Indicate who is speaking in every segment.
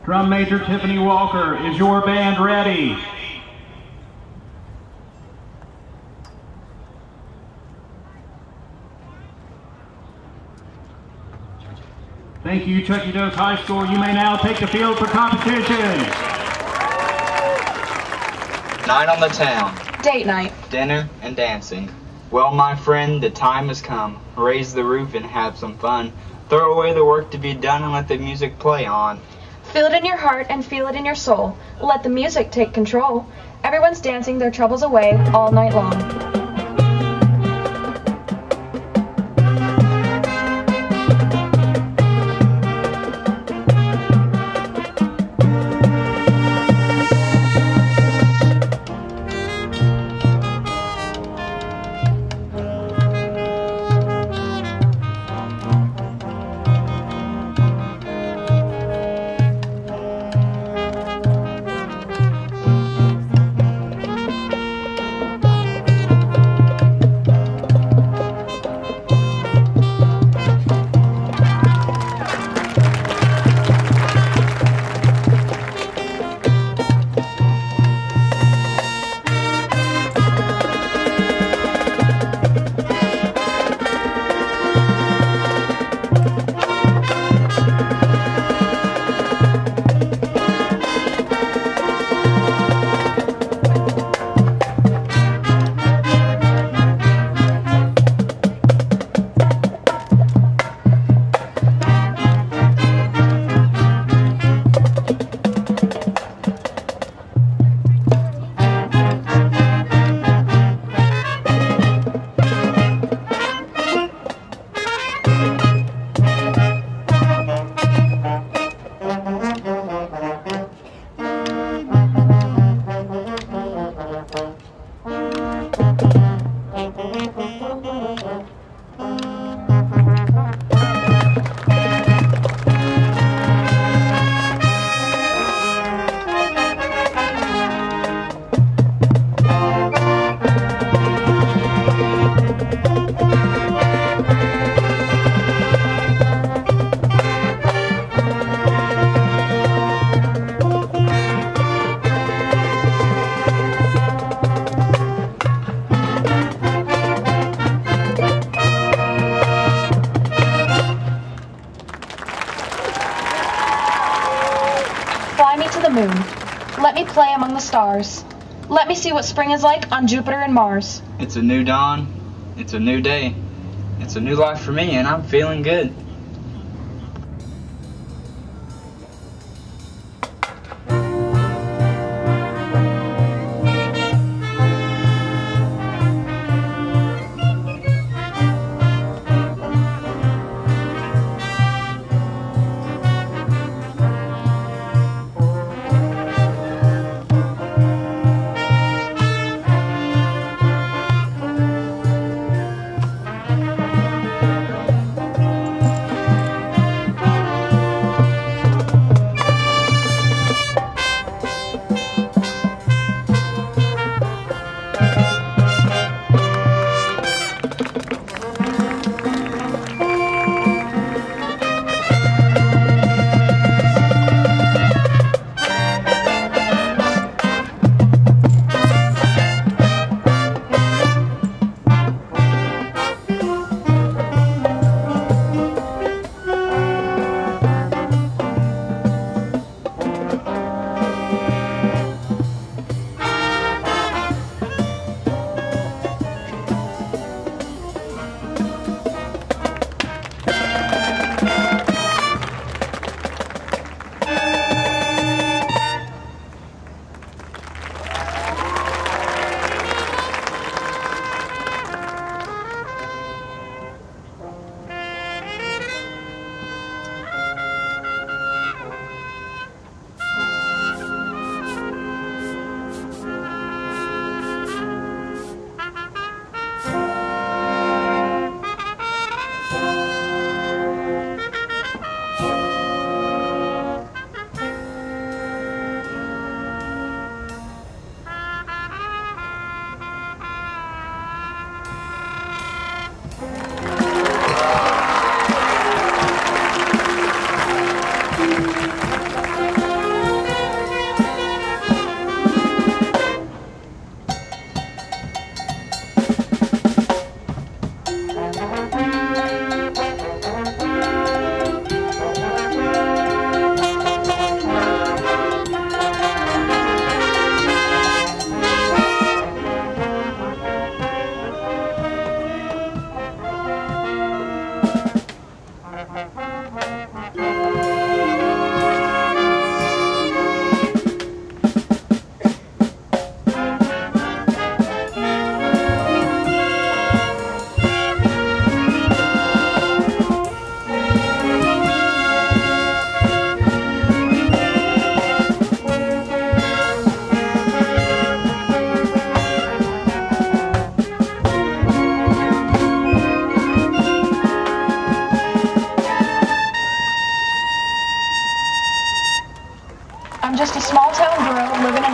Speaker 1: Drum Major Tiffany Walker, is your band ready? Thank you, Chuck E. Does High School. You may now take the field for competition.
Speaker 2: Night on the town.
Speaker 3: Date night.
Speaker 2: Dinner and dancing. Well, my friend, the time has come. Raise the roof and have some fun. Throw away the work to be done and let the music play on.
Speaker 3: Feel it in your heart and feel it in your soul. Let the music take control. Everyone's dancing their troubles away all night long. Fly me to the moon. Let me play among the stars. Let me see what spring is like on Jupiter and Mars.
Speaker 2: It's a new dawn. It's a new day. It's a new life for me, and I'm feeling good.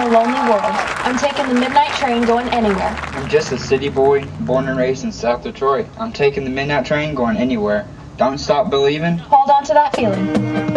Speaker 3: lonely world. I'm taking the midnight train going anywhere.
Speaker 2: I'm just a city boy, born and raised in South Detroit. I'm taking the midnight train going anywhere. Don't stop believing.
Speaker 3: Hold on to that feeling.